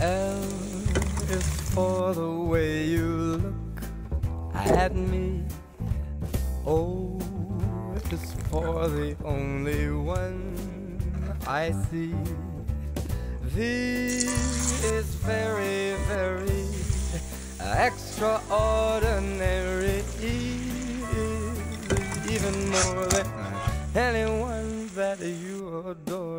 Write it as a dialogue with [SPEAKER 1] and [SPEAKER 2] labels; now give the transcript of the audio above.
[SPEAKER 1] L is for the way you look at me. O is for the only one I see. V is very, very extraordinary. E is even more than anyone that you adore.